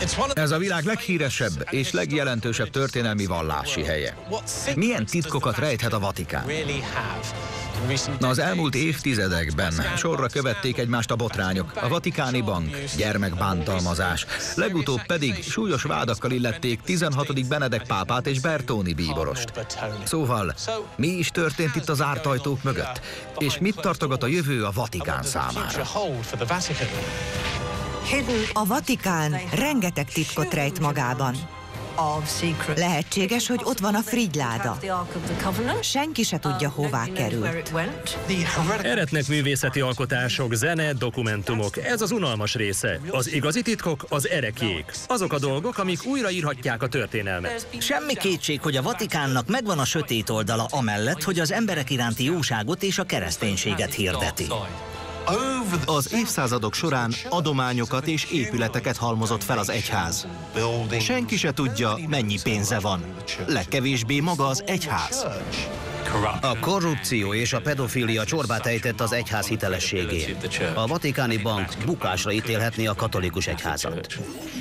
Ez a világ leghíresebb és legjelentősebb történelmi vallási helye. Milyen titkokat rejthet a Vatikán? Az elmúlt évtizedekben sorra követték egymást a botrányok, a Vatikáni Bank, gyermekbántalmazás, legutóbb pedig súlyos vádakkal illették 16. Benedek pápát és Bertoni bíborost. Szóval, mi is történt itt az zárt ajtók mögött? És mit tartogat a jövő a Vatikán számára? A Vatikán rengeteg titkot rejt magában. Lehetséges, hogy ott van a frigyláda. Senki se tudja, hová került. Eretnek művészeti alkotások, zene, dokumentumok. Ez az unalmas része. Az igazi titkok az ereklyék. Azok a dolgok, amik újraírhatják a történelmet. Semmi kétség, hogy a Vatikánnak megvan a sötét oldala amellett, hogy az emberek iránti jóságot és a kereszténységet hirdeti. Az évszázadok során adományokat és épületeket halmozott fel az egyház. Senki se tudja, mennyi pénze van. Legkevésbé maga az egyház. A korrupció és a pedofília csorbát ejtett az egyház hitelességén. A Vatikáni Bank bukásra ítélhetné a katolikus egyházat.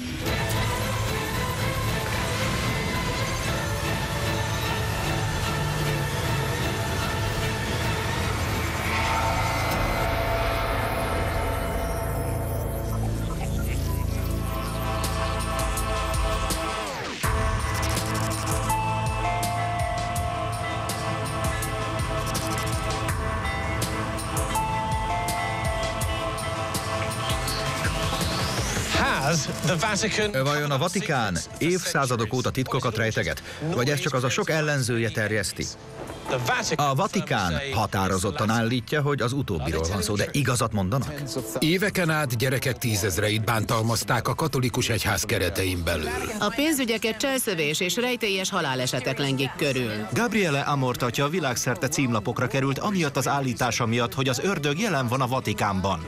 Vajon a Vatikán évszázadok óta titkokat rejteget? Vagy ez csak az a sok ellenzője terjeszti? A Vatikán határozottan állítja, hogy az utóbbiról van szó, de igazat mondanak? Éveken át gyerekek tízezreit bántalmazták a katolikus egyház keretein belül. A pénzügyeket cselszövés és rejtélyes halálesetek lengik körül. Gabriele Amort atya világszerte címlapokra került amiatt az állítása miatt, hogy az ördög jelen van a Vatikánban.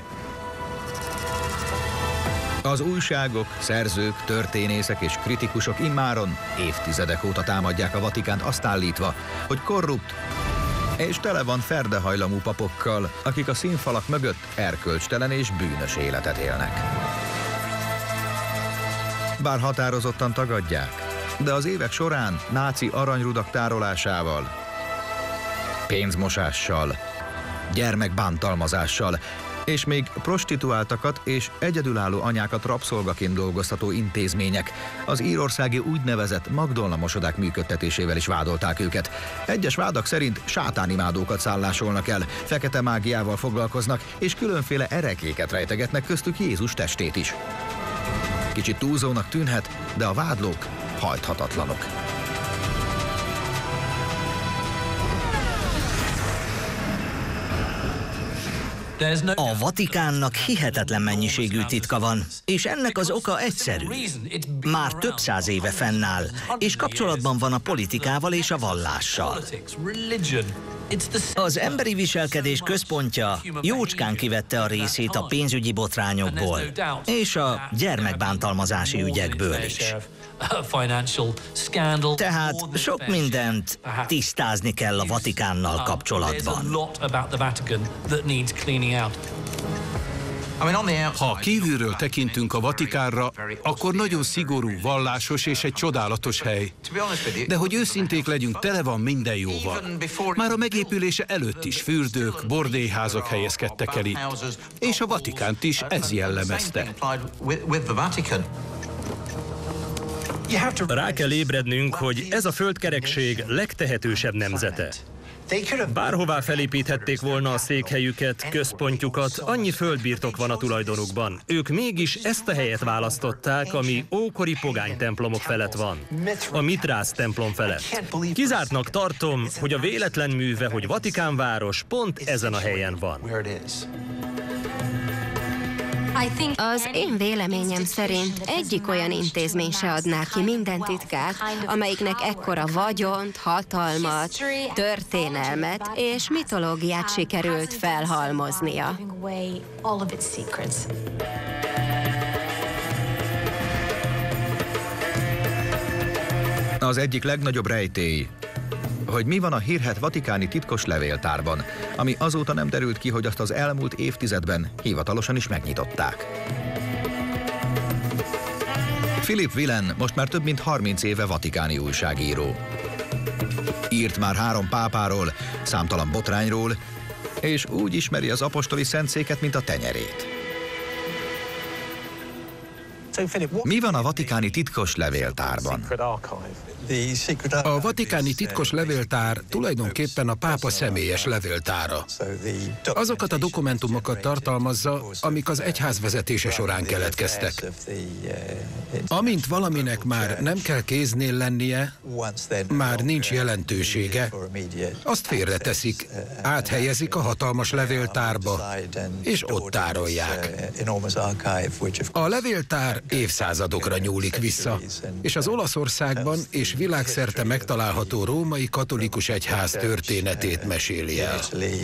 Az újságok, szerzők, történészek és kritikusok immáron évtizedek óta támadják a Vatikánt azt állítva, hogy korrupt és tele van ferdehajlamú papokkal, akik a színfalak mögött erkölcstelen és bűnös életet élnek. Bár határozottan tagadják, de az évek során náci aranyrudak tárolásával, pénzmosással, gyermekbántalmazással, és még prostituáltakat és egyedülálló anyákat rabszolgaként dolgoztató intézmények az írországi úgynevezett Magdolna-mosodák működtetésével is vádolták őket. Egyes vádak szerint sátánimádókat szállásolnak el, fekete mágiával foglalkoznak, és különféle ereklyéket rejtegetnek, köztük Jézus testét is. Kicsit túlzónak tűnhet, de a vádlók hajthatatlanok. A Vatikánnak hihetetlen mennyiségű titka van, és ennek az oka egyszerű. Már több száz éve fennáll, és kapcsolatban van a politikával és a vallással. Az emberi viselkedés központja jócskán kivette a részét a pénzügyi botrányokból, és a gyermekbántalmazási ügyekből is. Tehát sok mindent tisztázni kell a Vatikánnal kapcsolatban. Ha kívülről tekintünk a Vatikánra, akkor nagyon szigorú, vallásos és egy csodálatos hely. De hogy őszinték legyünk, tele van minden jóval. Már a megépülése előtt is fürdők, bordélyházak helyezkedtek el itt. És a Vatikánt is ez jellemezte. Rá kell ébrednünk, hogy ez a földkerekség legtehetősebb nemzete. Bárhová felépíthették volna a székhelyüket, központjukat, annyi földbirtok van a tulajdonukban. Ők mégis ezt a helyet választották, ami ókori pogány templomok felett van. A Mitrász templom felett. Kizártnak tartom, hogy a véletlen műve, hogy Vatikánváros pont ezen a helyen van. Az én véleményem szerint egyik olyan intézmény se adná ki minden titkát, amelyiknek ekkora vagyont, hatalmat, történelmet és mitológiát sikerült felhalmoznia. Az egyik legnagyobb rejtély, hogy mi van a hírhedt vatikáni titkos levéltárban, ami azóta nem derült ki, hogy azt az elmúlt évtizedben hivatalosan is megnyitották. Philip Whelan most már több mint 30 éve vatikáni újságíró. Írt már 3 pápáról, számtalan botrányról, és úgy ismeri az apostoli szentszéket, mint a tenyerét. Mi van a vatikáni titkos levéltárban? A vatikáni titkos levéltár tulajdonképpen a pápa személyes levéltára. Azokat a dokumentumokat tartalmazza, amik az egyház vezetése során keletkeztek. Amint valaminek már nem kell kéznél lennie, már nincs jelentősége, azt félreteszik, áthelyezik a hatalmas levéltárba, és ott tárolják. A levéltár évszázadokra nyúlik vissza, és az Olaszországban és világszerte megtalálható római katolikus egyház történetét meséli el.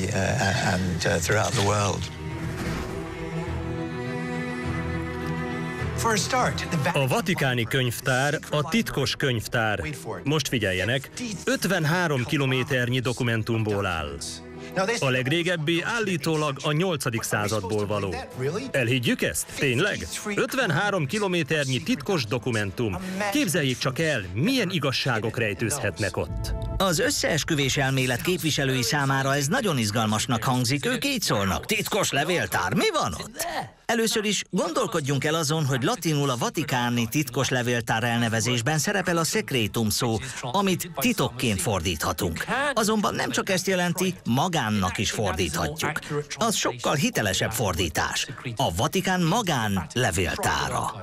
A vatikáni könyvtár a titkos könyvtár. Most figyeljenek, 53 kilométernyi dokumentumból áll. A legrégebbi állítólag a 8. századból való. Elhiggyük ezt? Tényleg? 53 kilométernyi titkos dokumentum. Képzeljék csak el, milyen igazságok rejtőzhetnek ott. Az összeesküvés elmélet képviselői számára ez nagyon izgalmasnak hangzik. Ők így szólnak: titkos levéltár, mi van ott? Először is gondolkodjunk el azon, hogy latinul a vatikáni titkos levéltár elnevezésben szerepel a secretum szó, amit titokként fordíthatunk. Azonban nem csak ezt jelenti, magánnak is fordíthatjuk. Az sokkal hitelesebb fordítás. A Vatikán magán levéltára.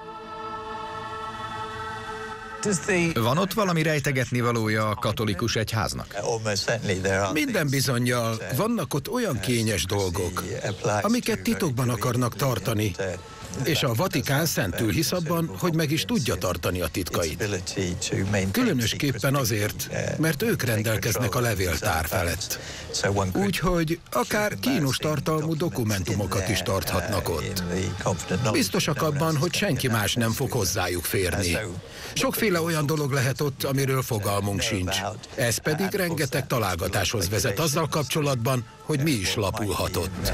Van ott valami rejtegetni valója a katolikus egyháznak? Minden bizonnyal vannak ott olyan kényes dolgok, amiket titokban akarnak tartani, és a Vatikán szentül hisz abban, hogy meg is tudja tartani a titkait. Különösképpen azért, mert ők rendelkeznek a levéltár felett. Úgyhogy akár kínos tartalmú dokumentumokat is tarthatnak ott. Biztosak abban, hogy senki más nem fog hozzájuk férni. Sokféle olyan dolog lehet ott, amiről fogalmunk sincs. Ez pedig rengeteg találgatáshoz vezet azzal kapcsolatban, hogy mi is lapulhatott.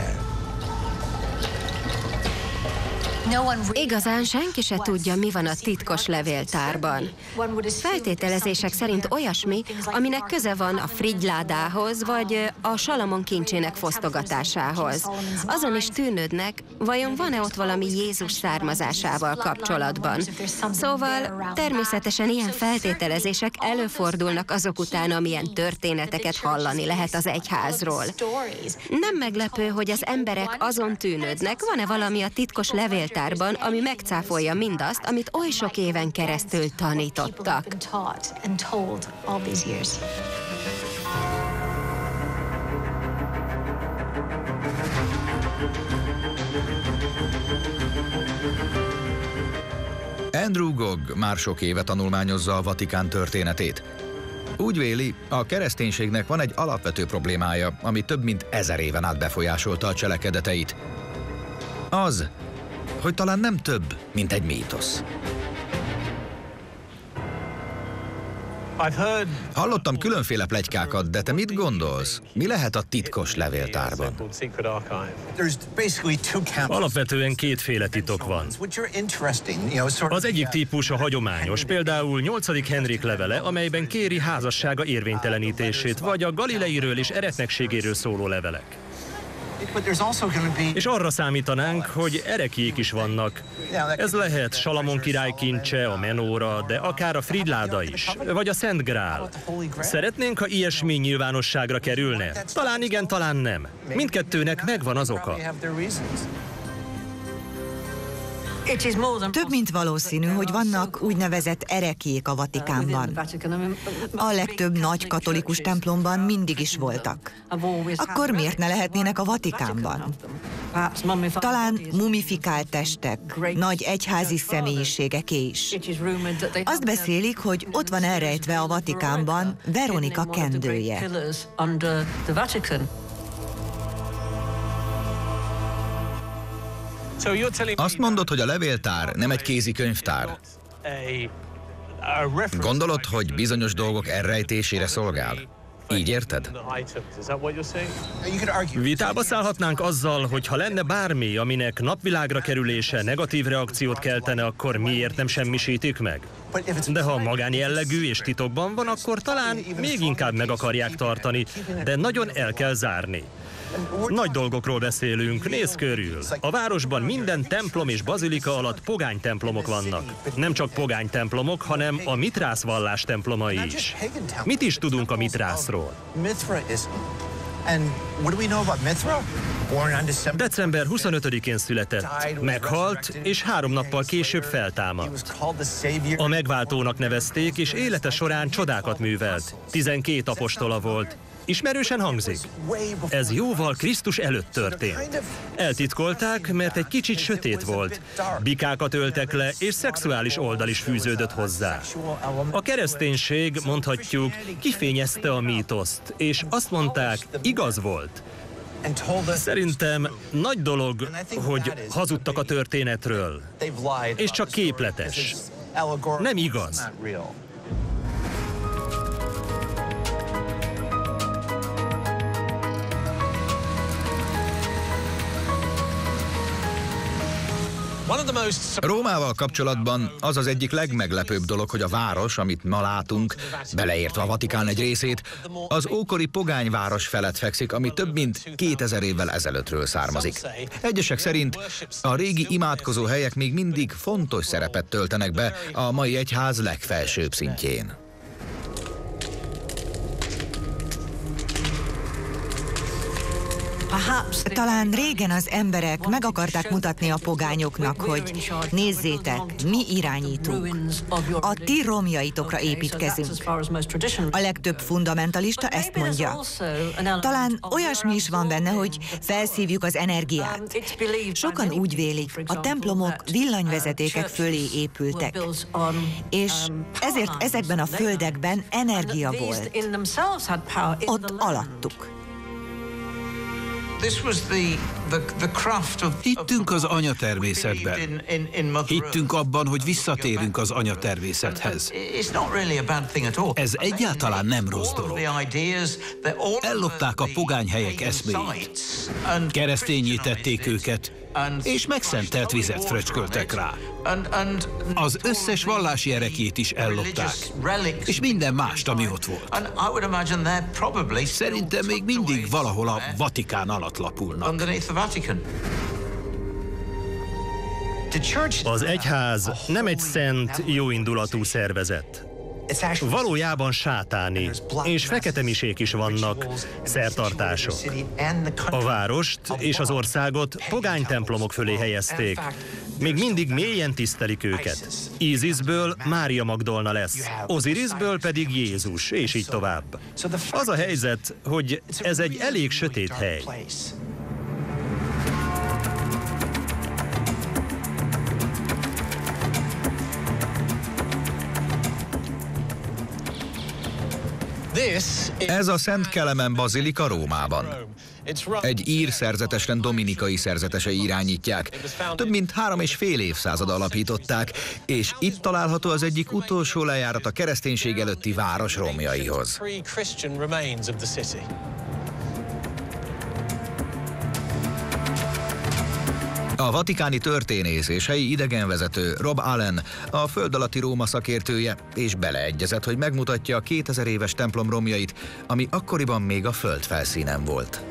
Igazán senki se tudja, mi van a titkos levéltárban. Feltételezések szerint olyasmi, aminek köze van a frigyládához, vagy a Salamon kincsének fosztogatásához. Azon is tűnődnek, vajon van-e ott valami Jézus származásával kapcsolatban. Szóval természetesen ilyen feltételezések előfordulnak azok után, amilyen történeteket hallani lehet az egyházról. Nem meglepő, hogy az emberek azon tűnődnek, van-e valami a titkos levéltárban, ami megcáfolja mindazt, amit oly sok éven keresztül tanítottak. Andrew Gogg már sok éve tanulmányozza a Vatikán történetét. Úgy véli, a kereszténységnek van egy alapvető problémája, ami több mint 1000 éven át befolyásolta a cselekedeteit. Az, hogy talán nem több, mint egy mítosz. Hallottam különféle pletykákat, de te mit gondolsz? Mi lehet a titkos levéltárban? Alapvetően kétféle titok van. Az egyik típus a hagyományos, például 8. Henrik levele, amelyben kéri házassága érvénytelenítését, vagy a Galileiről és eretnekségéről szóló levelek. És arra számítanánk, hogy ereklyék is vannak. Ez lehet Salamon király kincse, a menóra, de akár a frigyláda is, vagy a Szent Grál. Szeretnénk, ha ilyesmi nyilvánosságra kerülne? Talán igen, talán nem. Mindkettőnek megvan az oka. Több mint valószínű, hogy vannak úgynevezett ereklyék a Vatikánban. A legtöbb nagy katolikus templomban mindig is voltak. Akkor miért ne lehetnének a Vatikánban? Talán mumifikált testek, nagy egyházi személyiségeké is. Azt beszélik, hogy ott van elrejtve a Vatikánban Veronika kendője. Azt mondod, hogy a levéltár nem egy kézikönyvtár. Gondolod, hogy bizonyos dolgok elrejtésére szolgál? Így érted? Vitába szállhatnánk azzal, hogy ha lenne bármi, aminek napvilágra kerülése negatív reakciót keltene, akkor miért nem semmisítik meg? De ha magánjellegű és titokban van, akkor talán még inkább meg akarják tartani, de nagyon el kell zárni. Nagy dolgokról beszélünk, nézz körül. A városban minden templom és bazilika alatt pogány templomok vannak. Nem csak pogány templomok, hanem a Mitrász vallás templomai is. Mit is tudunk a Mitrászról? December 25-én született, meghalt, és 3 nappal később feltámadt. A megváltónak nevezték, és élete során csodákat művelt. 12 apostola volt. Ismerősen hangzik? Ez jóval Krisztus előtt történt. Eltitkolták, mert egy kicsit sötét volt. Bikákat öltek le, és szexuális oldal is fűződött hozzá. A kereszténység, mondhatjuk, kifényezte a mítoszt, és azt mondták, igaz volt. Szerintem nagy dolog, hogy hazudtak a történetről, és csak képletes. Nem igaz. Rómával kapcsolatban az az egyik legmeglepőbb dolog, hogy a város, amit ma látunk, beleértve a Vatikán egy részét, az ókori pogányváros felett fekszik, ami több mint 2000 évvel ezelőttről származik. Egyesek szerint a régi imádkozó helyek még mindig fontos szerepet töltenek be a mai egyház legfelsőbb szintjén. Talán régen az emberek meg akarták mutatni a pogányoknak, hogy nézzétek, mi irányítunk. A ti romjaitokra építkezünk. A legtöbb fundamentalista ezt mondja. Talán olyasmi is van benne, hogy felszívjuk az energiát. Sokan úgy vélik, a templomok villanyvezetékek fölé épültek, és ezért ezekben a földekben energia volt. Ott alattuk. Hittünk az anyatermészetben. Hittünk abban, hogy visszatérünk az anyatermészethez. Ez egyáltalán nem rossz dolog. Ellopták a pogány helyek eszméjét. Keresztényítették őket, és megszentelt vizet fröcsköltek rá. Az összes vallási erekét is ellopták, és minden mást, ami ott volt. Szerintem még mindig valahol a Vatikán alatt lapulnak. Az egyház nem egy szent, jóindulatú szervezet. Valójában sátáni, és fekete misék is vannak, szertartások. A várost és az országot pogány templomok fölé helyezték. Még mindig mélyen tisztelik őket. Ízisből Mária Magdolna lesz, Ozirisből pedig Jézus, és így tovább. Az a helyzet, hogy ez egy elég sötét hely. Ez a Szent Kelemen bazilika Rómában. Egy ír szerzetesrend dominikai szerzetesei irányítják. Több mint 3,5 évszázada alapították, és itt található az egyik utolsó lejárat a kereszténység előtti város romjaihoz. A vatikáni történész és helyi idegenvezető Rob Allen a föld alatti Róma szakértője, és beleegyezett, hogy megmutatja a 2000 éves templom romjait, ami akkoriban még a föld felszínen volt.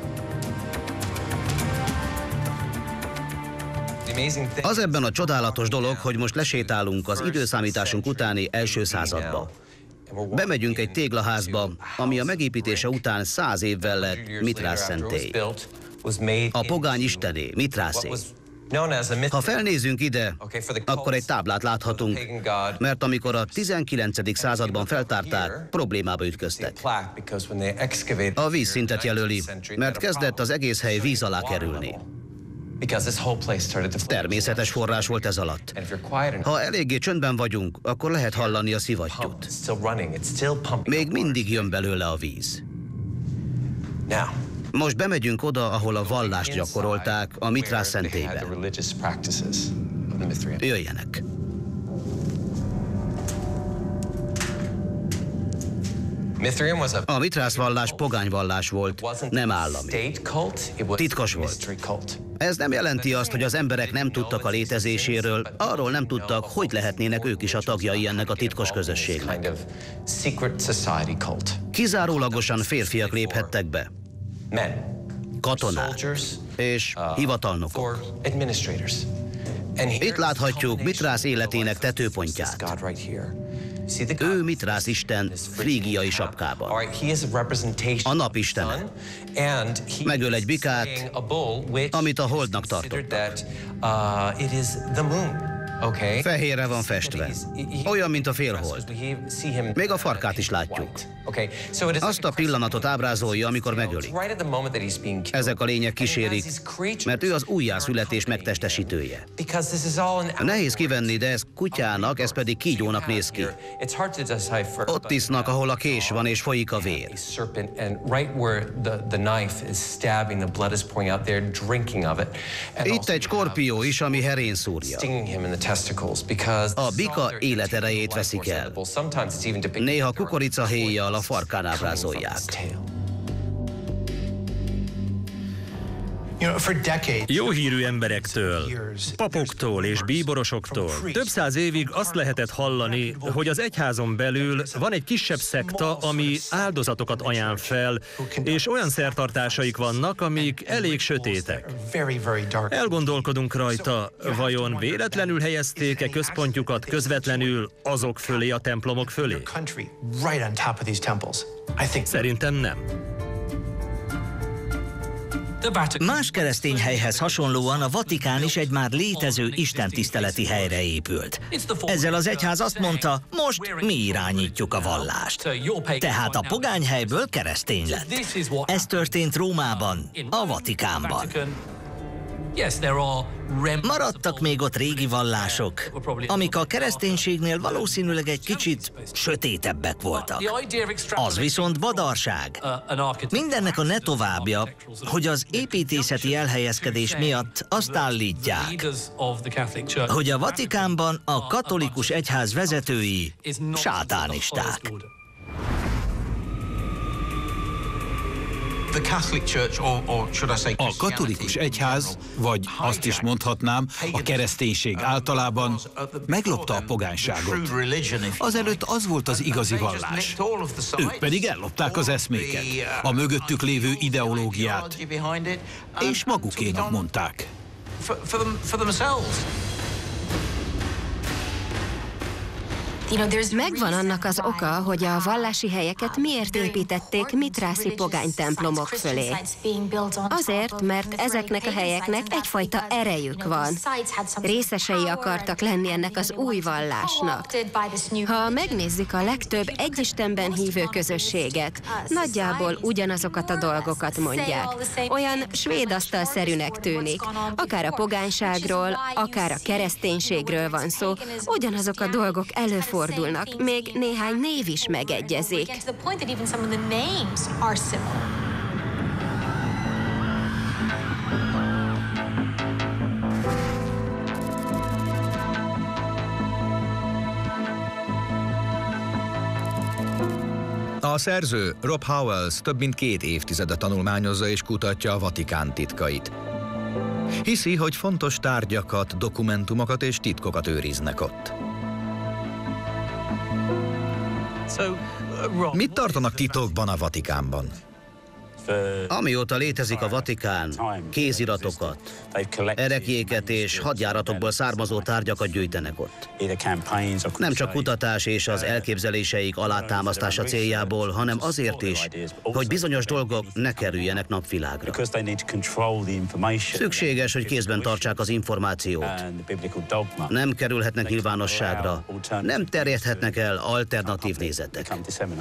Az ebben a csodálatos dolog, hogy most lesétálunk az időszámításunk utáni első századba. Bemegyünk egy téglaházba, ami a megépítése után 100 évvel lett Mitrász szentély. A pogány istené, Mitrászé. Ha felnézünk ide, akkor egy táblát láthatunk, mert amikor a 19. században feltárták, problémába ütköztek. A vízszintet jelöli, mert kezdett az egész hely víz alá kerülni. Természetes forrás volt ez alatt. Ha eléggé csöndben vagyunk, akkor lehet hallani a szivattyút. Még mindig jön belőle a víz. Most bemegyünk oda, ahol a vallást gyakorolták, a Mitrász szentélyben. Jöjjenek! A Mitrász vallás pogányvallás volt, nem állami. Titkos volt. Ez nem jelenti azt, hogy az emberek nem tudtak a létezéséről, arról nem tudtak, hogy lehetnének ők is a tagjai ennek a titkos közösségnek. Kizárólagosan férfiak léphettek be. Katonák és hivatalnokok. Itt láthatjuk Mitrász életének tetőpontját. Ő Mitrász isten frígiai sapkában. A napistene. Megöl egy bikát, amit a holdnak tartottak. Fehérre van festve. Olyan, mint a félhold. Még a farkát is látjuk. Azt a pillanatot ábrázolja, amikor megölik. Ezek a lények kísérik, mert ő az újjászületés megtestesítője. Nehéz kivenni, de ez kutyának, ez pedig kígyónak néz ki. Ott isznak, ahol a kés van és folyik a vér. Itt egy skorpió is, ami herén szúrja. A bika életerejét veszik el. Néha kukoricahéjjal a farkán ábrázolják. Jó hírű emberektől, papoktól és bíborosoktól több száz évig azt lehetett hallani, hogy az egyházon belül van egy kisebb szekta, ami áldozatokat ajánl fel, és olyan szertartásaik vannak, amik elég sötétek. Elgondolkodunk rajta, vajon véletlenül helyezték-e központjukat közvetlenül azok fölé, a templomok fölé? Szerintem nem. Más keresztény helyhez hasonlóan a Vatikán is egy már létező istentiszteleti helyre épült. Ezzel az egyház azt mondta, most mi irányítjuk a vallást. Tehát a pogányhelyből keresztény lett. Ez történt Rómában, a Vatikánban. Maradtak még ott régi vallások, amik a kereszténységnél valószínűleg egy kicsit sötétebbek voltak. Az viszont badarság. Mindennek a ne továbbja, hogy az építészeti elhelyezkedés miatt azt állítják, hogy a Vatikánban a katolikus egyház vezetői sátánisták. A katolikus egyház, vagy azt is mondhatnám, a kereszténység általában meglopta a pogányságot. Azelőtt az volt az igazi vallás. Ők pedig ellopták az eszméket, a mögöttük lévő ideológiát, és magukénak mondták. Megvan annak az oka, hogy a vallási helyeket miért építették mitrászi pogánytemplomok fölé. Azért, mert ezeknek a helyeknek egyfajta erejük van. Részesei akartak lenni ennek az új vallásnak. Ha megnézzük a legtöbb egyistenben hívő közösséget, nagyjából ugyanazokat a dolgokat mondják. Olyan svéd asztalszerűnek tűnik. Akár a pogányságról, akár a kereszténységről van szó, ugyanazok a dolgok előfordulnak. Még néhány név is megegyezik. A szerző, Rob Howells, több mint 2 évtizede tanulmányozza és kutatja a Vatikán titkait. Hiszi, hogy fontos tárgyakat, dokumentumokat és titkokat őriznek ott. Mit tartanak titokban a Vatikánban? Amióta létezik a Vatikán, kéziratokat, ereklyéket és hadjáratokból származó tárgyakat gyűjtenek ott. Nem csak kutatás és az elképzeléseik alátámasztása céljából, hanem azért is, hogy bizonyos dolgok ne kerüljenek napvilágra. Szükséges, hogy kézben tartsák az információt. Nem kerülhetnek nyilvánosságra, nem terjedhetnek el alternatív nézetek.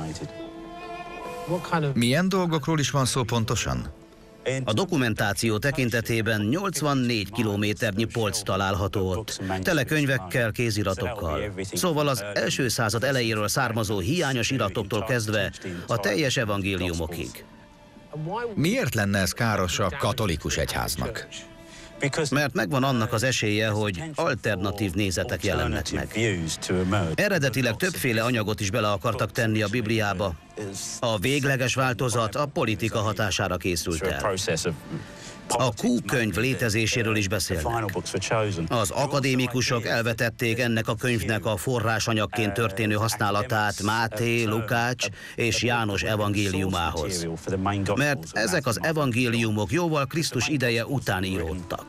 Milyen dolgokról is van szó pontosan? A dokumentáció tekintetében 84 kilométernyi polc található ott, tele könyvekkel, kéziratokkal. Szóval az első század elejéről származó hiányos iratoktól kezdve a teljes evangéliumokig. Miért lenne ez káros a katolikus egyháznak? Mert megvan annak az esélye, hogy alternatív nézetek jelennek meg. Eredetileg többféle anyagot is bele akartak tenni a Bibliába. A végleges változat a politika hatására készült el. A Q könyv létezéséről is beszélnek. Az akadémikusok elvetették ennek a könyvnek a forrásanyagként történő használatát Máté, Lukács és János evangéliumához. Mert ezek az evangéliumok jóval Krisztus ideje után íródtak.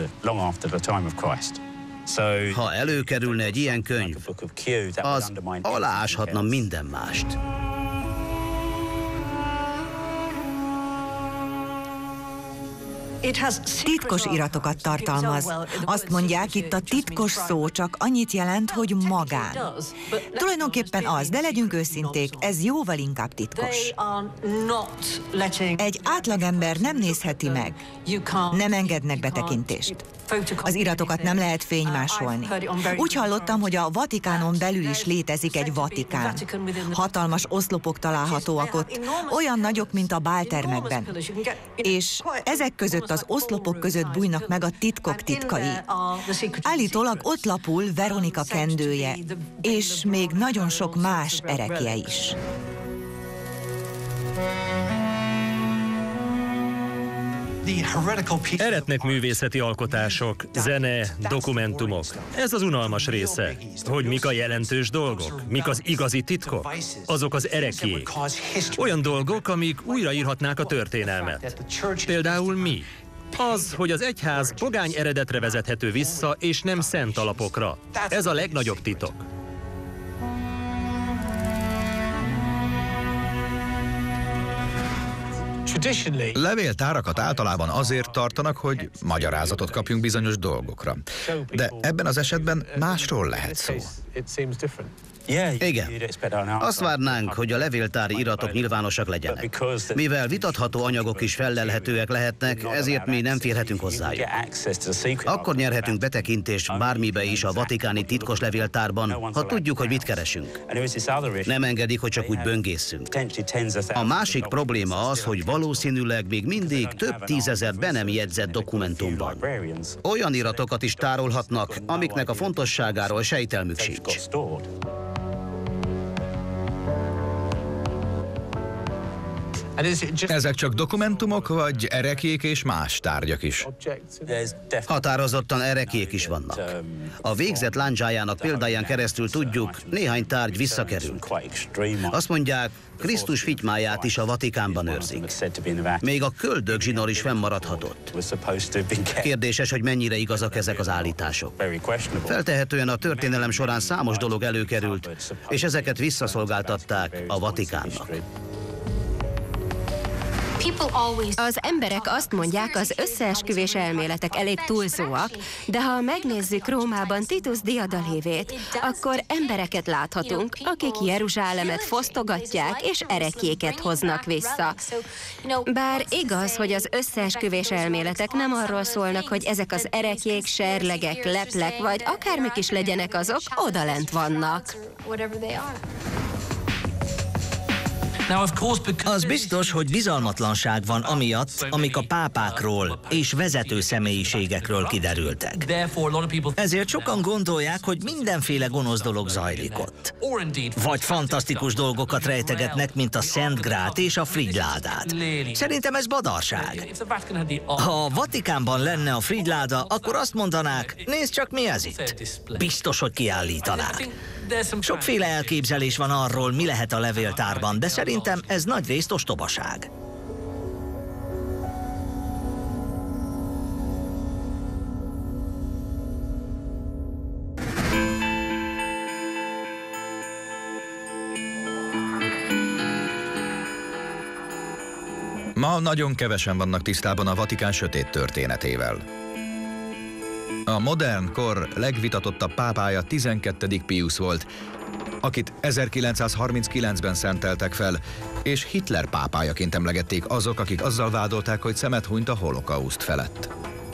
Ha előkerülne egy ilyen könyv, az alááshatna minden mást. Titkos iratokat tartalmaz. Azt mondják, itt a titkos szó csak annyit jelent, hogy magán. Tulajdonképpen az, de legyünk őszinték, ez jóval inkább titkos. Egy átlagember nem nézheti meg, nem engednek betekintést. Az iratokat nem lehet fénymásolni. Úgy hallottam, hogy a Vatikánon belül is létezik egy Vatikán. Hatalmas oszlopok találhatóak ott, olyan nagyok, mint a báltermekben. És ezek között az oszlopok között bújnak meg a titkok titkai. Állítólag ott lapul Veronika kendője, és még nagyon sok más erekje is. Eretnek művészeti alkotások, zene, dokumentumok. Ez az unalmas része. Hogy mik a jelentős dolgok, mik az igazi titkok, azok az ereklyék. Olyan dolgok, amik újraírhatnák a történelmet. Például mi? Az, hogy az egyház pogány eredetre vezethető vissza, és nem szent alapokra. Ez a legnagyobb titok. Levéltárakat általában azért tartanak, hogy magyarázatot kapjunk bizonyos dolgokra. De ebben az esetben másról lehet szó. Igen. Azt várnánk, hogy a levéltári iratok nyilvánosak legyenek. Mivel vitatható anyagok is fellelhetőek lehetnek, ezért mi nem férhetünk hozzájuk. Akkor nyerhetünk betekintést bármibe is a vatikáni titkos levéltárban, ha tudjuk, hogy mit keresünk. Nem engedik, hogy csak úgy böngészünk. A másik probléma az, hogy valószínűleg még mindig több tízezer be nem jegyzett dokumentum van. Olyan iratokat is tárolhatnak, amiknek a fontosságáról sejtelmük sincs. Ezek csak dokumentumok, vagy ereklyék és más tárgyak is? Határozottan ereklyék is vannak. A végzett láncsájának példáján keresztül tudjuk, néhány tárgy visszakerül. Azt mondják, Krisztus fitymáját is a Vatikánban őrzik. Még a köldögzsinór is fennmaradhatott. Kérdéses, hogy mennyire igazak ezek az állítások. Feltehetően a történelem során számos dolog előkerült, és ezeket visszaszolgáltatták a Vatikánnak. Az emberek azt mondják, az összeesküvés elméletek elég túlzóak, de ha megnézzük Rómában Titus diadalévét, akkor embereket láthatunk, akik Jeruzsálemet fosztogatják és ereklyéket hoznak vissza. Bár igaz, hogy az összeesküvés elméletek nem arról szólnak, hogy ezek az ereklyék, serlegek, leplek, vagy akármik is legyenek azok, odalent vannak. Az biztos, hogy bizalmatlanság van amiatt, amik a pápákról és vezető személyiségekről kiderültek. Ezért sokan gondolják, hogy mindenféle gonosz dolog zajlik ott. Vagy fantasztikus dolgokat rejtegetnek, mint a Szent Grát és a Frigylládát. Szerintem ez badarság. Ha a Vatikánban lenne a Frigyláda, akkor azt mondanák, nézd csak, mi ez itt. Biztos, hogy kiállítanák. Sokféle elképzelés van arról, mi lehet a levéltárban, de szerintem ez nagyrészt ostobaság. Ma nagyon kevesen vannak tisztában a Vatikán sötét történetével. A modern kor legvitatottabb pápája 12. Pius volt, akit 1939-ben szenteltek fel, és Hitler pápájaként emlegették azok, akik azzal vádolták, hogy szemet hunyt a holokauszt felett.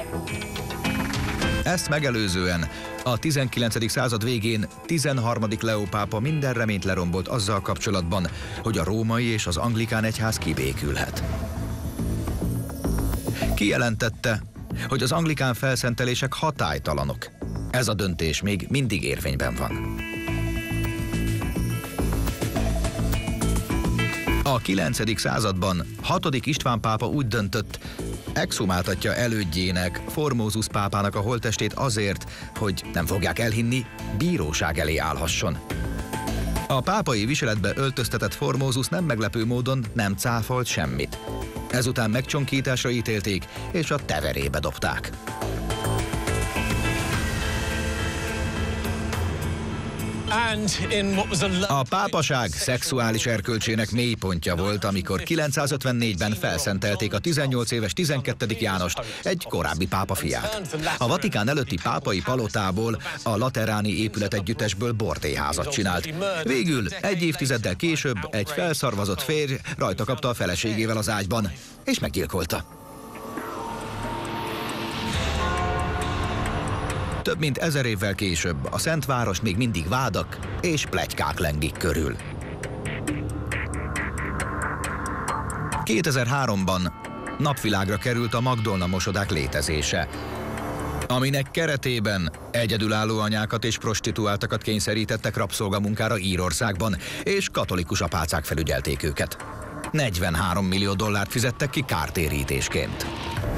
Ezt megelőzően a 19. század végén 13. Leó pápa minden reményt lerombolt azzal kapcsolatban, hogy a római és az anglikán egyház kibékülhet. Kijelentette, hogy az anglikán felszentelések hatálytalanok. Ez a döntés még mindig érvényben van. A 9. században 6. István pápa úgy döntött, exhumáltatja elődjének, Formózus pápának a holttestét azért, hogy nem fogják elhinni, bíróság elé állhasson. A pápai viseletbe öltöztetett Formózus nem meglepő módon nem cáfolt semmit. Ezután megcsonkításra ítélték, és a teverébe dobták. A pápaság szexuális erkölcsének mélypontja volt, amikor 954-ben felszentelték a 18 éves 12. Jánost, egy korábbi pápa fiát. A Vatikán előtti pápai palotából, a lateráni épületegyüttesből bordélyházat csinált. Végül egy évtizeddel később egy felszarvazott férj rajta kapta a feleségével az ágyban, és meggyilkolta. Több mint 1000 évvel később a Szentvárost még mindig vádak és pletykák lengik körül. 2003-ban napvilágra került a Magdolna mosodák létezése, aminek keretében egyedülálló anyákat és prostituáltakat kényszerítettek rabszolgamunkára Írországban, és katolikus apácák felügyelték őket. 43 millió dollárt fizettek ki kártérítésként.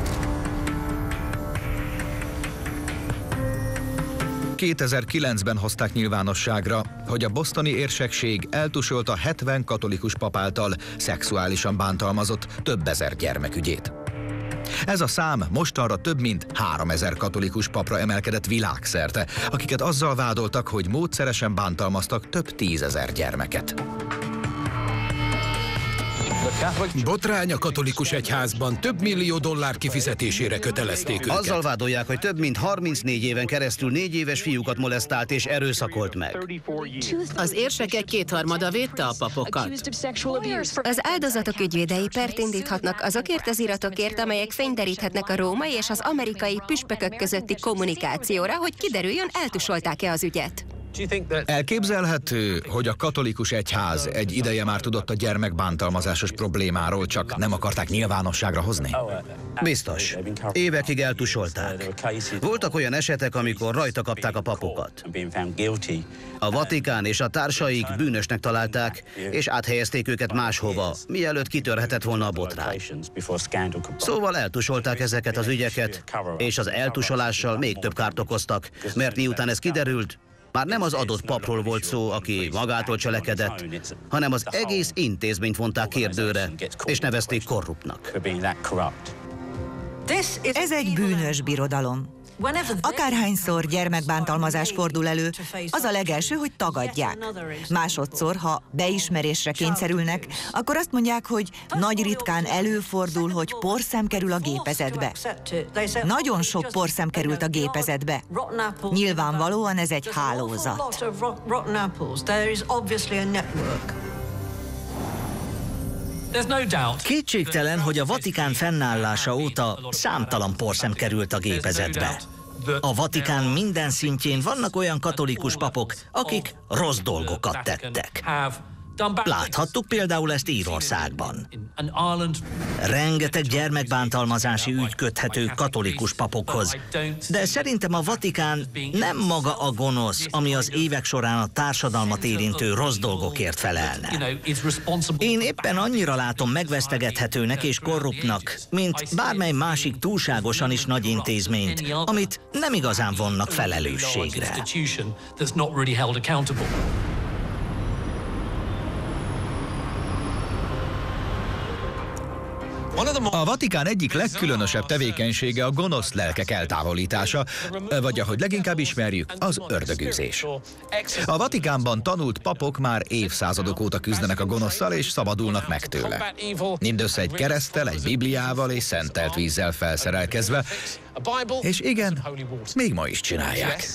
...2009-ben hozták nyilvánosságra, hogy a bostoni érsekség eltusolta 70 katolikus pap által szexuálisan bántalmazott több ezer gyermek ügyét. Ez a szám mostanra több mint 3000 katolikus papra emelkedett világszerte, akiket azzal vádoltak, hogy módszeresen bántalmaztak több 10 000 gyermeket. Botrány a katolikus egyházban, több millió dollár kifizetésére kötelezték őket. Azzal vádolják, hogy több mint 34 éven keresztül 4 éves fiúkat molesztált és erőszakolt meg. Az érsekek kétharmada védte a papokat. Az áldozatok ügyvédei pert indíthatnak azokért az iratokért, amelyek fényderíthetnek a római és az amerikai püspökök közötti kommunikációra, hogy kiderüljön, eltusolták-e az ügyet. Elképzelhető, hogy a katolikus egyház egy ideje már tudott a gyermekbántalmazásos problémáról, csak nem akarták nyilvánosságra hozni? Biztos. Évekig eltusolták. Voltak olyan esetek, amikor rajta kapták a papokat. A Vatikán és a társaik bűnösnek találták, és áthelyezték őket máshova, mielőtt kitörhetett volna a botrány. Szóval eltusolták ezeket az ügyeket, és az eltusolással még több kárt okoztak, mert miután ez kiderült, már nem az adott papról volt szó, aki magától cselekedett, hanem az egész intézményt vonták kérdőre, és nevezték korruptnak. Ez egy bűnös birodalom. Akárhányszor gyermekbántalmazás fordul elő, az a legelső, hogy tagadják. Másodszor, ha beismerésre kényszerülnek, akkor azt mondják, hogy nagy ritkán előfordul, hogy porszem kerül a gépezetbe. Nagyon sok porszem került a gépezetbe. Nyilvánvalóan ez egy hálózat. Kétségtelen, hogy a Vatikán fennállása óta számtalan porszem került a gépezetbe. A Vatikán minden szintjén vannak olyan katolikus papok, akik rossz dolgokat tettek. Láthattuk például ezt Írországban. Rengeteg gyermekbántalmazási ügy köthető katolikus papokhoz, de szerintem a Vatikán nem maga a gonosz, ami az évek során a társadalmat érintő rossz dolgokért felelne. Én éppen annyira látom megvesztegethetőnek és korruptnak, mint bármely másik túlságosan is nagy intézményt, amit nem igazán vonnak felelősségre. A Vatikán egyik legkülönösebb tevékenysége a gonosz lelkek eltávolítása, vagy ahogy leginkább ismerjük, az ördögűzés. A Vatikánban tanult papok már évszázadok óta küzdenek a gonoszszal és szabadulnak meg tőle. Mindössze egy kereszttel, egy bibliával és szentelt vízzel felszerelkezve, és igen, még ma is csinálják.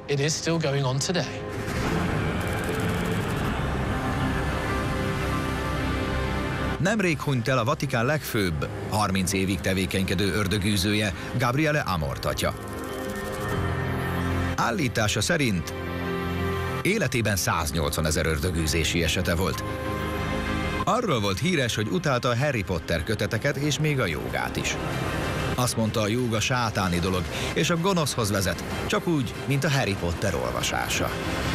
Nemrég hunyt el a Vatikán legfőbb, 30 évig tevékenykedő ördögűzője, Gabriele Amort atya. Állítása szerint életében 180 000 ördögűzési esete volt. Arról volt híres, hogy utálta a Harry Potter köteteket és még a jogát is. Azt mondta, a jóga sátáni dolog, és a gonoszhoz vezet, csak úgy, mint a Harry Potter olvasása.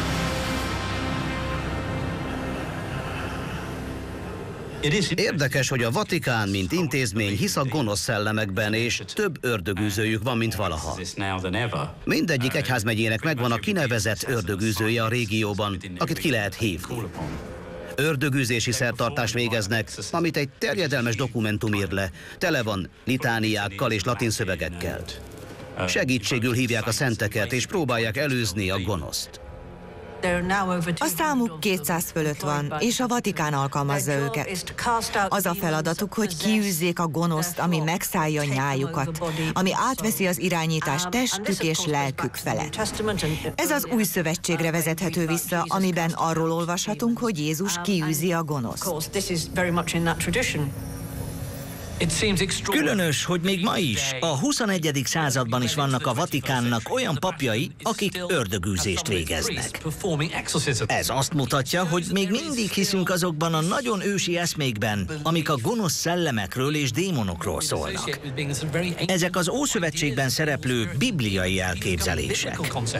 Érdekes, hogy a Vatikán, mint intézmény hisz a gonosz szellemekben, és több ördögűzőjük van, mint valaha. Mindegyik egyházmegyének megvan a kinevezett ördögűzője a régióban, akit ki lehet hívni. Ördögűzési szertartást végeznek, amit egy terjedelmes dokumentum ír le, tele van litániákkal és latin szövegekkel. Segítségül hívják a szenteket, és próbálják előzni a gonoszt. A számuk 200 fölött van, és a Vatikán alkalmazza őket. Az a feladatuk, hogy kiűzzék a gonoszt, ami megszállja nyájukat, ami átveszi az irányítást testük és lelkük felett. Ez az új szövetségre vezethető vissza, amiben arról olvashatunk, hogy Jézus kiűzi a gonoszt. Különös, hogy még ma is, a 21. században is vannak a Vatikánnak olyan papjai, akik ördögűzést végeznek. Ez azt mutatja, hogy még mindig hiszünk azokban a nagyon ősi eszmékben, amik a gonosz szellemekről és démonokról szólnak. Ezek az Ószövetségben szereplő bibliai elképzelések.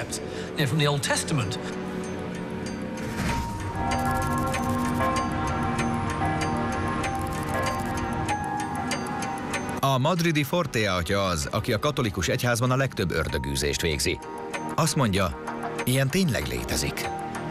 A madridi Fortea atya az, aki a katolikus egyházban a legtöbb ördögűzést végzi. Azt mondja, ilyen tényleg létezik.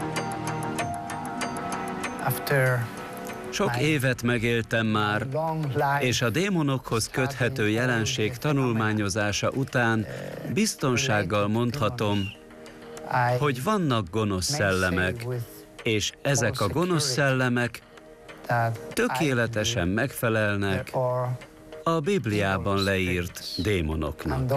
Sok évet megéltem már, és a démonokhoz köthető jelenség tanulmányozása után biztonsággal mondhatom, hogy vannak gonosz szellemek, és ezek a gonosz szellemek tökéletesen megfelelnek a Bibliában leírt démonoknak.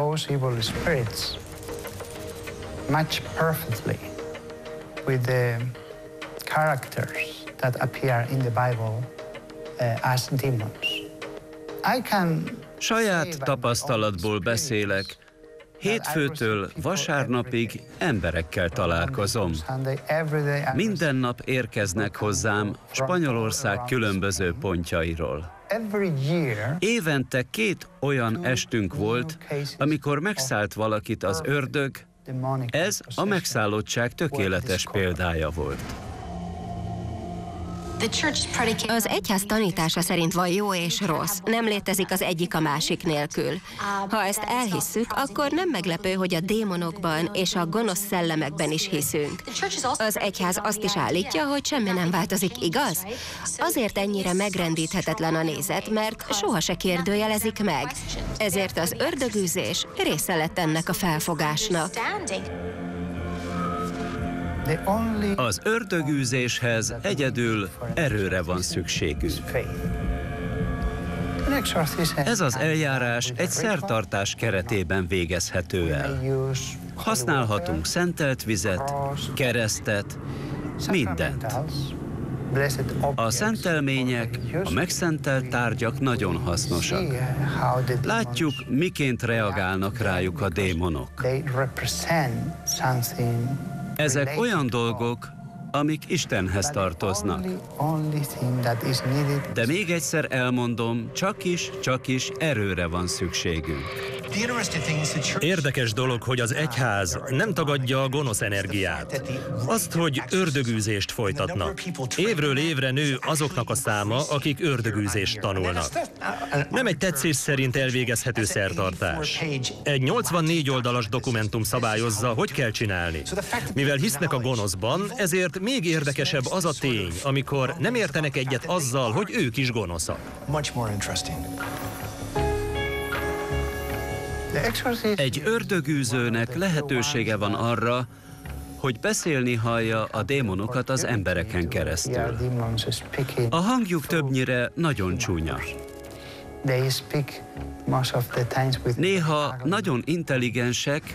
Saját tapasztalatból beszélek. Hétfőtől vasárnapig emberekkel találkozom. Minden nap érkeznek hozzám Spanyolország különböző pontjairól. Évente 2 olyan estünk volt, amikor megszállt valakit az ördög. Ez a megszállottság tökéletes példája volt. Az egyház tanítása szerint van jó és rossz, nem létezik az egyik a másik nélkül. Ha ezt elhisszük, akkor nem meglepő, hogy a démonokban és a gonosz szellemekben is hiszünk. Az egyház azt is állítja, hogy semmi nem változik, igaz? Azért ennyire megrendíthetetlen a nézet, mert soha se kérdőjelezik meg. Ezért az ördögűzés része lett ennek a felfogásnak. Az ördögűzéshez egyedül erőre van szükségünk. Ez az eljárás egy szertartás keretében végezhető el. Használhatunk szentelt vizet, keresztet, mindent. A szentelmények, a megszentelt tárgyak nagyon hasznosak. Látjuk, miként reagálnak rájuk a démonok. Ezek olyan dolgok, amik Istenhez tartoznak. De még egyszer elmondom, csak is erőre van szükségünk. Érdekes dolog, hogy az egyház nem tagadja a gonosz energiát. Azt, hogy ördögűzést folytatnak. Évről évre nő azoknak a száma, akik ördögűzést tanulnak. Nem egy tetszés szerint elvégezhető szertartás. Egy 84 oldalas dokumentum szabályozza, hogy kell csinálni. Mivel hisznek a gonoszban, ezért még érdekesebb az a tény, amikor nem értenek egyet azzal, hogy ők is gonoszak. Egy ördögűzőnek lehetősége van arra, hogy beszélni hallja a démonokat az embereken keresztül. A hangjuk többnyire nagyon csúnya. Néha nagyon intelligensek,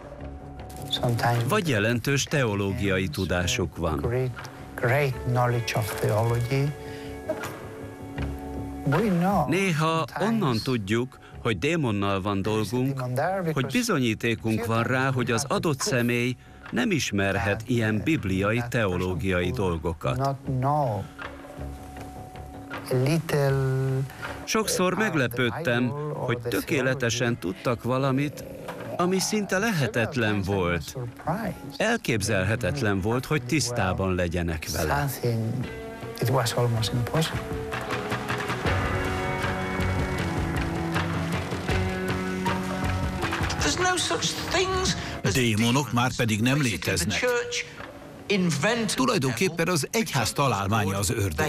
vagy jelentős teológiai tudásuk van. Néha onnan tudjuk, hogy démonnal van dolgunk, hogy bizonyítékunk van rá, hogy az adott személy nem ismerhet ilyen bibliai, teológiai dolgokat. Sokszor meglepődtem, hogy tökéletesen tudtak valamit, ami szinte lehetetlen volt. Elképzelhetetlen volt, hogy tisztában legyenek vele. Démonok már pedig nem léteznek. Tulajdonképpen az egyház találmánya az ördög.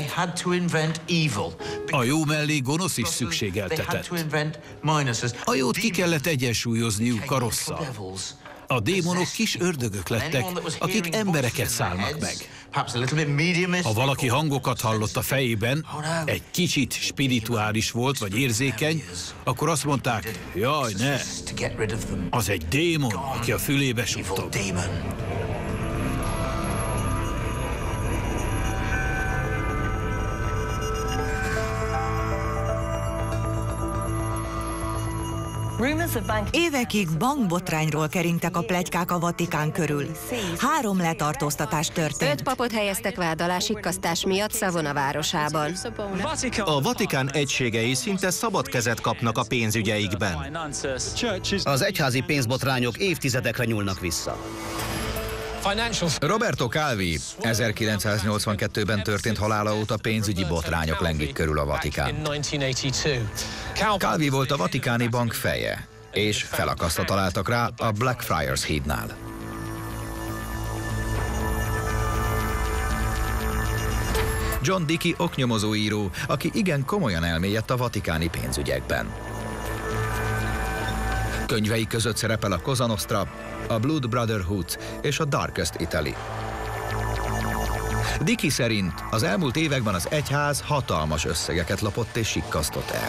A jó mellé gonosz is szükségeltetett. A jót ki kellett egyensúlyozniuk a rosszal. A démonok kis ördögök lettek, akik embereket szálnak meg. Ha valaki hangokat hallott a fejében, egy kicsit spirituális volt vagy érzékeny, akkor azt mondták, jaj, ne, az egy démon, aki a fülébe suttog. Évekig bankbotrányról keringtek a pletykák a Vatikán körül. 3 letartóztatás történt. 5 papot helyeztek vád alá sikkasztás miatt Savona városában. A Vatikán egységei szinte szabad kezet kapnak a pénzügyeikben. Az egyházi pénzbotrányok évtizedekre nyúlnak vissza. Roberto Calvi 1982-ben történt halála óta pénzügyi botrányok lengik körül a Vatikán. Calvi volt a vatikáni bank feje, és felakasztva találtak rá a Blackfriars hídnál. John Dickey oknyomozóíró, aki igen komolyan elmélyedt a vatikáni pénzügyekben. Könyvei között szerepel a Cosa Nostra, a Blood Brotherhood és a Darkest Italy. Dickey szerint az elmúlt években az egyház hatalmas összegeket lopott és sikkasztott el.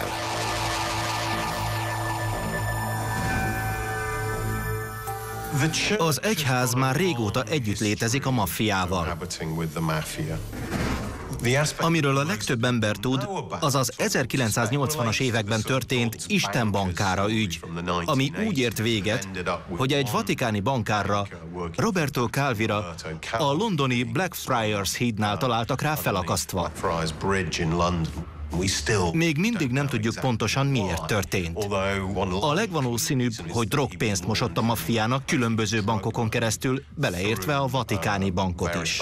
Az egyház már régóta együtt létezik a maffiával. Amiről a legtöbb ember tud, az az 1980-as években történt Isten bankára ügy, ami úgy ért véget, hogy egy vatikáni bankárra, Roberto Calvira, a londoni Blackfriars hídnál találtak rá felakasztva. Még mindig nem tudjuk pontosan, miért történt. A legvalószínűbb, hogy drogpénzt mosott a maffiának különböző bankokon keresztül, beleértve a vatikáni bankot is.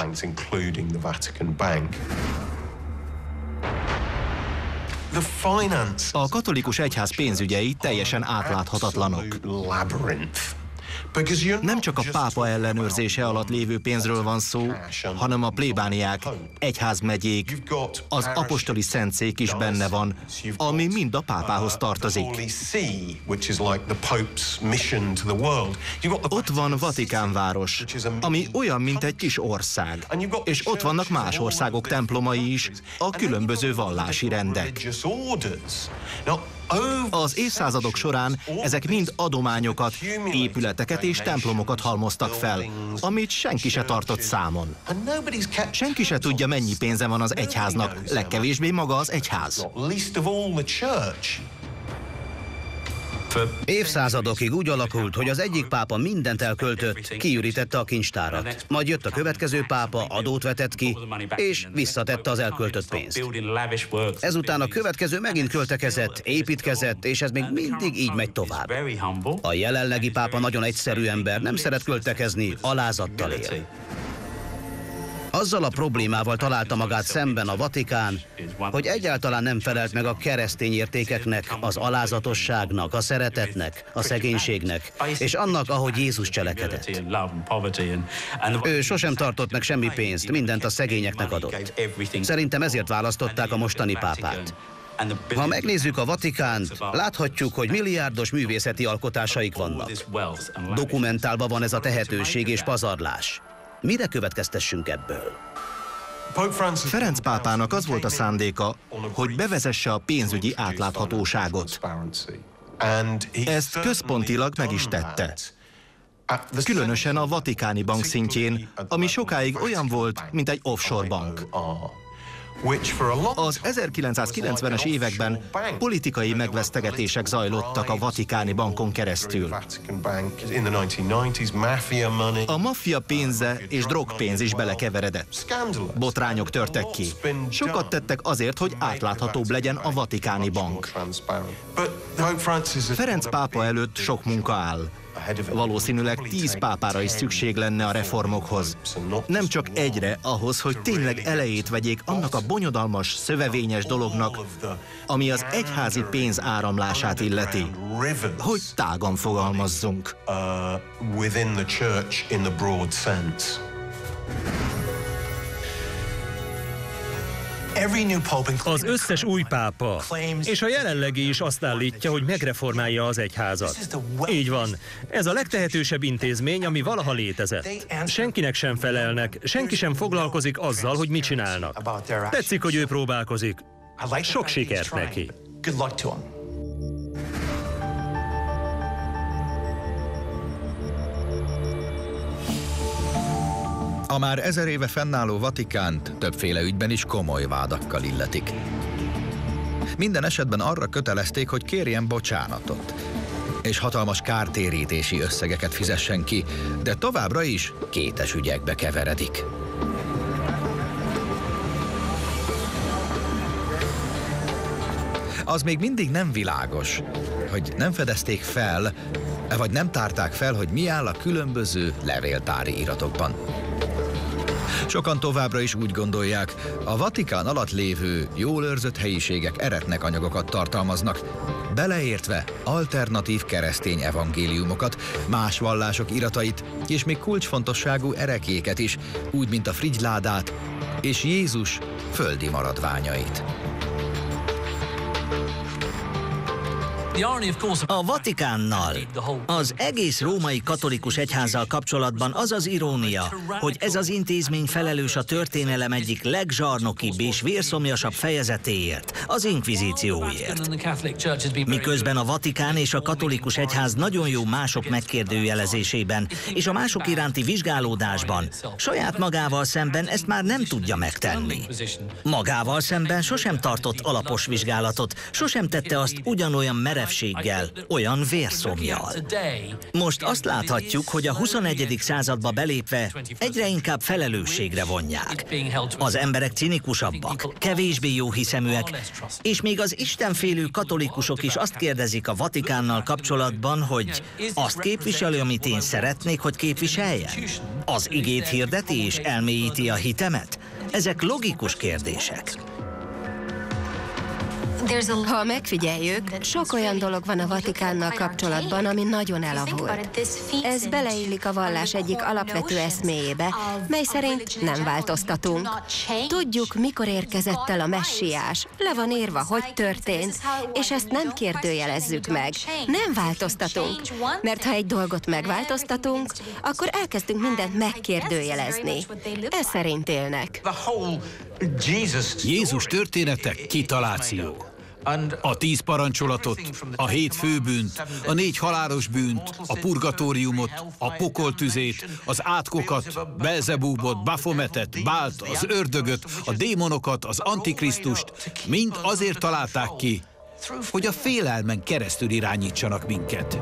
A katolikus egyház pénzügyei teljesen átláthatatlanok. Nem csak a pápa ellenőrzése alatt lévő pénzről van szó, hanem a plébániák, egyházmegyék, az apostoli szentszék is benne van, ami mind a pápához tartozik. Ott van Vatikánváros, ami olyan, mint egy kis ország, és ott vannak más országok templomai is, a különböző vallási rendek. Az évszázadok során ezek mind adományokat, épületeket és templomokat halmoztak fel, amit senki se tartott számon. Senki se tudja, mennyi pénze van az egyháznak, legkevésbé maga az egyház. Évszázadokig úgy alakult, hogy az egyik pápa mindent elköltött, kiürítette a kincstárat. Majd jött a következő pápa, adót vetett ki, és visszatette az elköltött pénzt. Ezután a következő megint költekezett, építkezett, és ez még mindig így megy tovább. A jelenlegi pápa nagyon egyszerű ember, nem szeret költekezni, alázattal él. Azzal a problémával találta magát szemben a Vatikán, hogy egyáltalán nem felelt meg a keresztény értékeknek, az alázatosságnak, a szeretetnek, a szegénységnek, és annak, ahogy Jézus cselekedett. Ő sosem tartott meg semmi pénzt, mindent a szegényeknek adott. Szerintem ezért választották a mostani pápát. Ha megnézzük a Vatikánt, láthatjuk, hogy milliárdos művészeti alkotásaik vannak. Dokumentálva van ez a tehetőség és pazarlás. Mire következtessünk ebből? Ferenc pápának az volt a szándéka, hogy bevezesse a pénzügyi átláthatóságot. Ezt központilag meg is tette. Különösen a vatikáni bank szintjén, ami sokáig olyan volt, mint egy offshore bank. Az 1990-es években politikai megvesztegetések zajlottak a vatikáni bankon keresztül. A maffia pénze és drogpénz is belekeveredett. Botrányok törtek ki. Sokat tettek azért, hogy átláthatóbb legyen a vatikáni bank. Ferenc pápa előtt sok munka áll. Valószínűleg 10 pápára is szükség lenne a reformokhoz. Nem csak egyre, ahhoz, hogy tényleg elejét vegyék annak a bonyodalmas, szövevényes dolognak, ami az egyházi pénz áramlását illeti. Hogy tágan fogalmazzunk. Az összes új pápa, és a jelenlegi is azt állítja, hogy megreformálja az egyházat. Így van. Ez a legtehetősebb intézmény, ami valaha létezett. Senkinek sem felelnek, senki sem foglalkozik azzal, hogy mit csinálnak. Tetszik, hogy ő próbálkozik. Sok sikert neki. A már 1000 éve fennálló Vatikánt többféle ügyben is komoly vádakkal illetik. Minden esetben arra kötelezték, hogy kérjen bocsánatot, és hatalmas kártérítési összegeket fizessen ki, de továbbra is kétes ügyekbe keveredik. Az még mindig nem világos, hogy nem fedezték fel, vagy nem tárták fel, hogy mi áll a különböző levéltári iratokban. Sokan továbbra is úgy gondolják, a Vatikán alatt lévő, jól őrzött helyiségek eretnek anyagokat tartalmaznak, beleértve alternatív keresztény evangéliumokat, más vallások iratait, és még kulcsfontosságú erekéket is, úgy, mint a frigyládát és Jézus földi maradványait. A Vatikánnal, az egész római katolikus egyházzal kapcsolatban az az irónia, hogy ez az intézmény felelős a történelem egyik legzsarnokibb és vérszomjasabb fejezetéért, az inkvizícióért. Miközben a Vatikán és a katolikus egyház nagyon jó mások megkérdőjelezésében és a mások iránti vizsgálódásban, saját magával szemben ezt már nem tudja megtenni. Magával szemben sosem tartott alapos vizsgálatot, sosem tette azt ugyanolyan merevséggel, olyan vérszomjjal. Most azt láthatjuk, hogy a 21. századba belépve egyre inkább felelősségre vonják. Az emberek cinikusabbak, kevésbé jóhiszeműek, és még az istenfélő katolikusok is azt kérdezik a Vatikánnal kapcsolatban, hogy azt képviseli, amit én szeretnék, hogy képviseljen? Az igét hirdeti és elmélyíti a hitemet? Ezek logikus kérdések. Ha megfigyeljük, sok olyan dolog van a Vatikánnal kapcsolatban, ami nagyon elavult. Ez beleillik a vallás egyik alapvető eszméjébe, mely szerint nem változtatunk. Tudjuk, mikor érkezett el a messiás, le van írva, hogy történt, és ezt nem kérdőjelezzük meg. Nem változtatunk, mert ha egy dolgot megváltoztatunk, akkor elkezdünk mindent megkérdőjelezni. Ez szerint élnek. Jézus története kitaláció. A 10 parancsolatot, a 7 főbűnt, a 4 halálos bűnt, a purgatóriumot, a pokoltüzét, az átkokat, Belzebúbot, Bafometet, Bált, az ördögöt, a démonokat, az antikrisztust, mind azért találták ki, hogy a félelmen keresztül irányítsanak minket.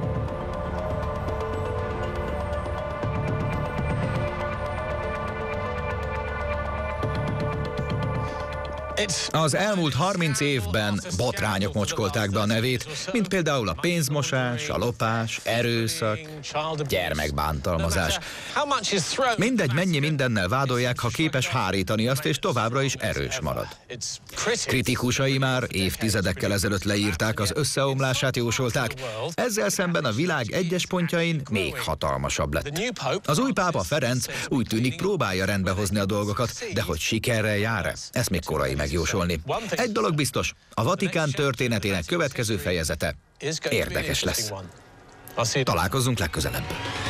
Az elmúlt 30 évben botrányok mocskolták be a nevét, mint például a pénzmosás, a lopás, erőszak, gyermekbántalmazás. Mindegy, mennyi mindennel vádolják, ha képes hárítani azt, és továbbra is erős marad. Kritikusai már évtizedekkel ezelőtt leírták, az összeomlását jósolták, ezzel szemben a világ egyes pontjain még hatalmasabb lett. Az új pápa Ferenc úgy tűnik próbálja rendbehozni a dolgokat, de hogy sikerrel jár-e, ezt még korai megjósolni. Egy dolog biztos, a Vatikán történetének következő fejezete érdekes lesz. Találkozzunk legközelebb.